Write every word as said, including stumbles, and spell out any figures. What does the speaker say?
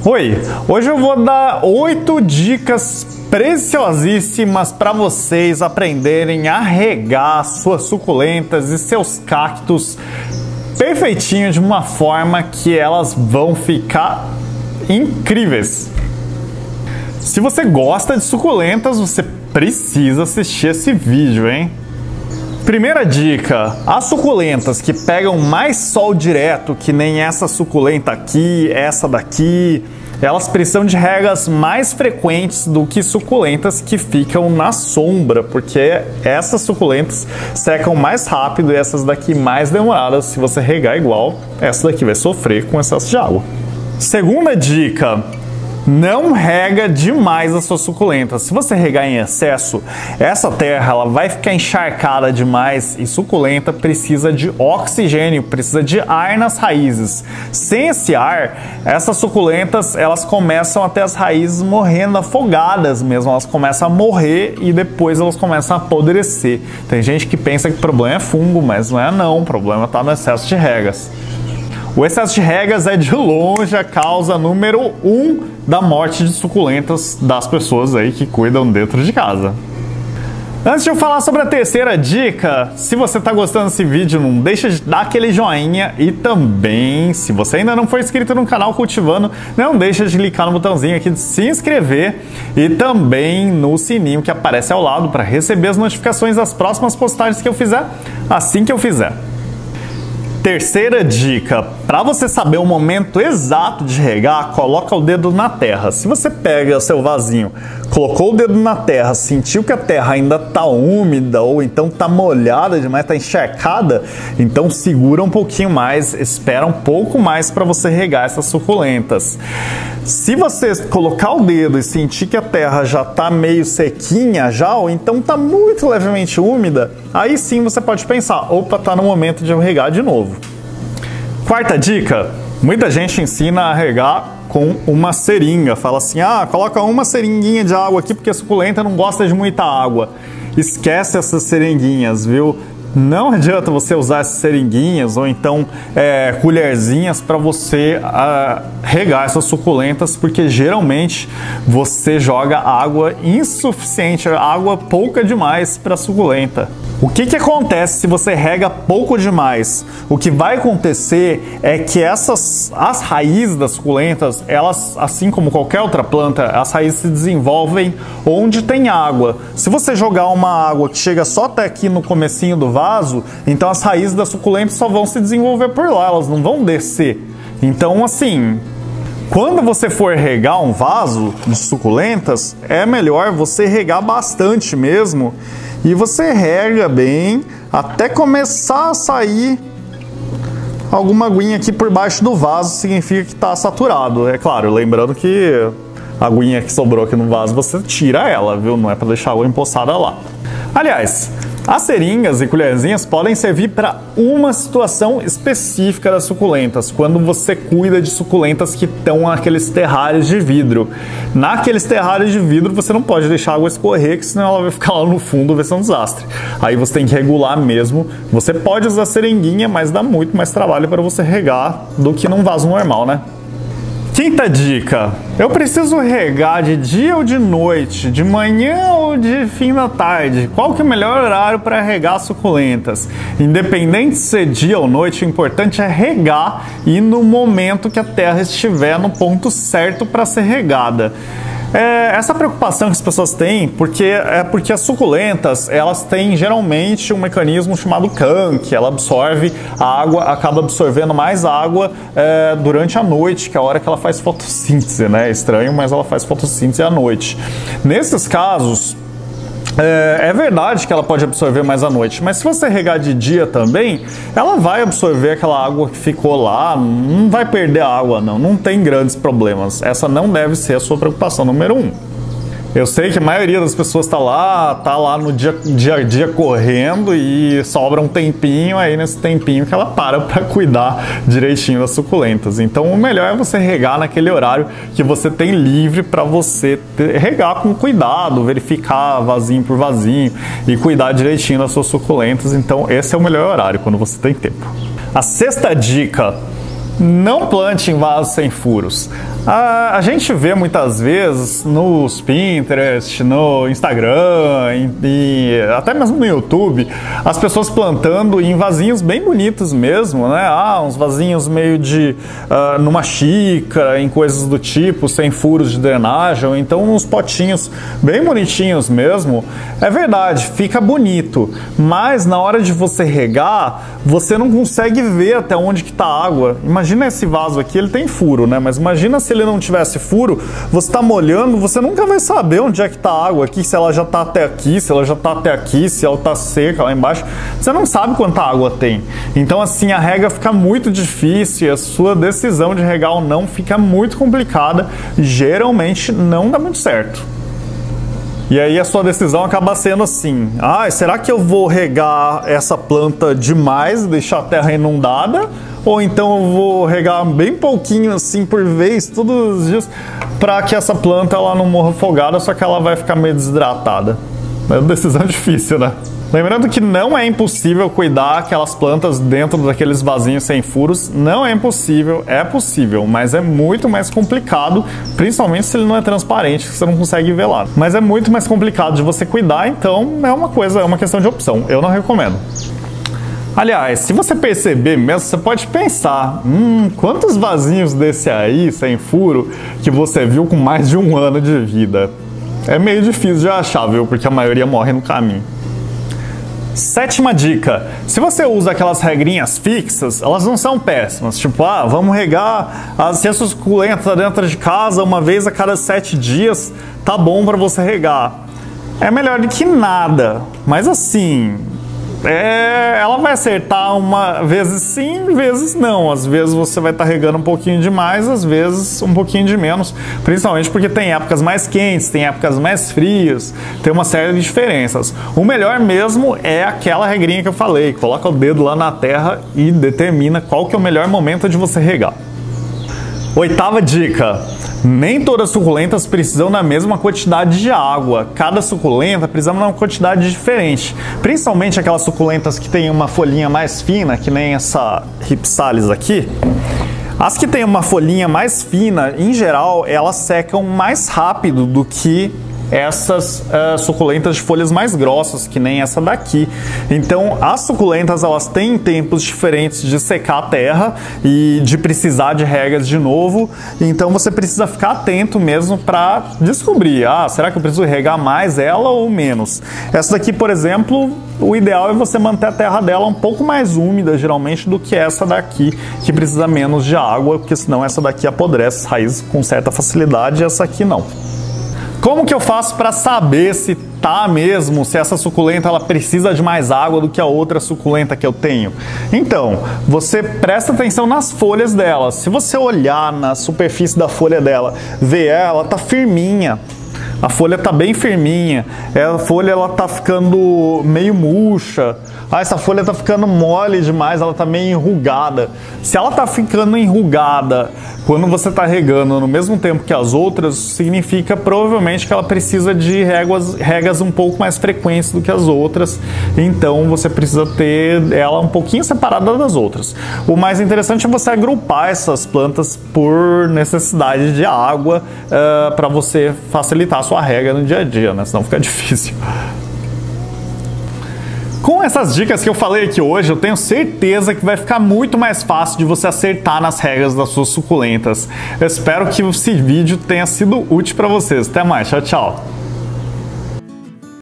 Oi, hoje eu vou dar oito dicas preciosíssimas para vocês aprenderem a regar suas suculentas e seus cactos perfeitinho de uma forma que elas vão ficar incríveis. Se você gosta de suculentas, você precisa assistir esse vídeo, hein? Primeira dica, as suculentas que pegam mais sol direto, que nem essa suculenta aqui, essa daqui, elas precisam de regas mais frequentes do que suculentas que ficam na sombra, porque essas suculentas secam mais rápido e essas daqui mais demoradas. Se você regar igual, essa daqui vai sofrer com excesso de água. Segunda dica, não rega demais as suas suculentas. Se você regar em excesso, essa terra ela vai ficar encharcada demais e suculenta precisa de oxigênio, precisa de ar nas raízes. Sem esse ar, essas suculentas elas começam a ter as raízes morrendo afogadas mesmo, elas começam a morrer e depois elas começam a apodrecer. Tem gente que pensa que o problema é fungo, mas não é não, o problema está no excesso de regas. O excesso de regas é de longe a causa número um da morte de suculentas das pessoas aí que cuidam dentro de casa. Antes de eu falar sobre a terceira dica, se você está gostando desse vídeo, não deixa de dar aquele joinha e também, se você ainda não for inscrito no canal Cultivando, não deixa de clicar no botãozinho aqui de se inscrever e também no sininho que aparece ao lado para receber as notificações das próximas postagens que eu fizer assim que eu fizer. Terceira dica, para você saber o momento exato de regar, coloca o dedo na terra. Se você pega seu vasinho, colocou o dedo na terra, sentiu que a terra ainda está úmida ou então está molhada demais, está encharcada, então segura um pouquinho mais, espera um pouco mais para você regar essas suculentas. Se você colocar o dedo e sentir que a terra já está meio sequinha já, ou então está muito levemente úmida, aí sim você pode pensar, opa, está no momento de eu regar de novo. Quarta dica, muita gente ensina a regar com uma seringa. Fala assim, ah, coloca uma seringuinha de água aqui porque a suculenta não gosta de muita água. Esquece essas seringuinhas, viu? Não adianta você usar essas seringuinhas ou então é, colherzinhas para você uh, regar essas suculentas, porque geralmente você joga água insuficiente, água pouca demais para a suculenta. O que que acontece se você rega pouco demais? O que vai acontecer é que essas, as raízes das suculentas, elas, assim como qualquer outra planta, as raízes se desenvolvem onde tem água. Se você jogar uma água que chega só até aqui no comecinho do vaso, então as raízes das suculentas só vão se desenvolver por lá, elas não vão descer. Então, assim, quando você for regar um vaso de suculentas, é melhor você regar bastante mesmo. E você rega bem até começar a sair alguma aguinha aqui por baixo do vaso, significa que está saturado. É claro, lembrando que a aguinha que sobrou aqui no vaso, você tira ela, viu? Não é para deixar a água empoçada lá. Aliás, as seringas e colherzinhas podem servir para uma situação específica das suculentas, quando você cuida de suculentas que estão naqueles terrários de vidro. Naqueles terrários de vidro você não pode deixar a água escorrer, que senão ela vai ficar lá no fundo, vai ser um desastre. Aí você tem que regular mesmo. Você pode usar seringuinha, mas dá muito mais trabalho para você regar do que num vaso normal, né? Quinta dica, eu preciso regar de dia ou de noite, de manhã ou de fim da tarde? Qual que é o melhor horário para regar suculentas? Independente de ser dia ou noite, o importante é regar e no momento que a terra estiver no ponto certo para ser regada. É, essa preocupação que as pessoas têm porque, é porque as suculentas elas têm geralmente um mecanismo chamado C A N, que ela absorve a água, acaba absorvendo mais água é, durante a noite, que é a hora que ela faz fotossíntese, né? É estranho, mas ela faz fotossíntese à noite. Nesses casos, É, é verdade que ela pode absorver mais à noite, mas se você regar de dia também, ela vai absorver aquela água que ficou lá, não vai perder a água não, não tem grandes problemas. Essa não deve ser a sua preocupação número um. Eu sei que a maioria das pessoas está lá, tá lá no dia, dia a dia correndo e sobra um tempinho, aí nesse tempinho que ela para para cuidar direitinho das suculentas. Então o melhor é você regar naquele horário que você tem livre para você ter, regar com cuidado, verificar vasinho por vasinho e cuidar direitinho das suas suculentas. Então esse é o melhor horário, quando você tem tempo. A sexta dica: não plante em vasos sem furos. A, a gente vê muitas vezes nos Pinterest, no Instagram e, e até mesmo no YouTube, as pessoas plantando em vasinhos bem bonitos mesmo, né? Ah, uns vasinhos meio de uh, numa xícara, em coisas do tipo, sem furos de drenagem, ou então uns potinhos bem bonitinhos mesmo. É verdade, fica bonito, mas na hora de você regar, você não consegue ver até onde que tá a água. Imagina esse vaso aqui, ele tem furo, né? Mas imagina se ele não tivesse furo, você está molhando, você nunca vai saber onde é que está a água aqui, se ela já está até aqui, se ela já está até aqui, se ela está seca lá embaixo. Você não sabe quanta água tem. Então assim, a rega fica muito difícil e a sua decisão de regar ou não fica muito complicada. Geralmente não dá muito certo. E aí a sua decisão acaba sendo assim: ah, será que eu vou regar essa planta demais e deixar a terra inundada? Ou então eu vou regar bem pouquinho assim por vez, todos os dias, para que essa planta ela não morra afogada, só que ela vai ficar meio desidratada. É uma decisão difícil, né? Lembrando que não é impossível cuidar aquelas plantas dentro daqueles vasinhos sem furos. Não é impossível, é possível, mas é muito mais complicado, principalmente se ele não é transparente, que você não consegue ver lá. Mas é muito mais complicado de você cuidar, então é uma coisa, é uma questão de opção. Eu não recomendo. Aliás, se você perceber mesmo, você pode pensar, hum, quantos vasinhos desse aí, sem furo, que você viu com mais de um ano de vida? É meio difícil de achar, viu? Porque a maioria morre no caminho. Sétima dica: se você usa aquelas regrinhas fixas, elas não são péssimas. Tipo, ah, vamos regar a ciência suculenta dentro de casa uma vez a cada sete dias, tá bom para você regar. É melhor do que nada, mas assim, é, ela vai acertar uma vezes sim, vezes não. Às vezes você vai estar tá regando um pouquinho de mais, às vezes um pouquinho de menos, principalmente porque tem épocas mais quentes, tem épocas mais frias, tem uma série de diferenças. O melhor mesmo é aquela regrinha que eu falei: coloca o dedo lá na terra e determina qual que é o melhor momento de você regar. Oitava dica: nem todas as suculentas precisam da mesma quantidade de água. Cada suculenta precisa de uma quantidade diferente. Principalmente aquelas suculentas que tem uma folhinha mais fina, que nem essa Rhipsalis aqui. As que tem uma folhinha mais fina, em geral, elas secam mais rápido do que essas uh, suculentas de folhas mais grossas, que nem essa daqui. Então, as suculentas, elas têm tempos diferentes de secar a terra e de precisar de regas de novo. Então, você precisa ficar atento mesmo para descobrir, ah, será que eu preciso regar mais ela ou menos? Essa daqui, por exemplo, o ideal é você manter a terra dela um pouco mais úmida, geralmente, do que essa daqui, que precisa menos de água, porque senão essa daqui apodrece as raízes com certa facilidade e essa aqui não. Como que eu faço para saber se tá mesmo, se essa suculenta ela precisa de mais água do que a outra suculenta que eu tenho? Então, você presta atenção nas folhas dela. Se você olhar na superfície da folha dela, ver ela, tá firminha. A folha tá bem firminha. A folha ela tá ficando meio murcha. Ah, essa folha tá ficando mole demais, ela tá meio enrugada. Se ela tá ficando enrugada quando você tá regando no mesmo tempo que as outras, significa provavelmente que ela precisa de regas, regas um pouco mais frequentes do que as outras. Então você precisa ter ela um pouquinho separada das outras. O mais interessante é você agrupar essas plantas por necessidade de água, uh, para você facilitar a sua rega no dia a dia, né? Senão fica difícil. Com essas dicas que eu falei aqui hoje, eu tenho certeza que vai ficar muito mais fácil de você acertar nas regas das suas suculentas. Eu espero que esse vídeo tenha sido útil para vocês. Até mais, tchau, tchau!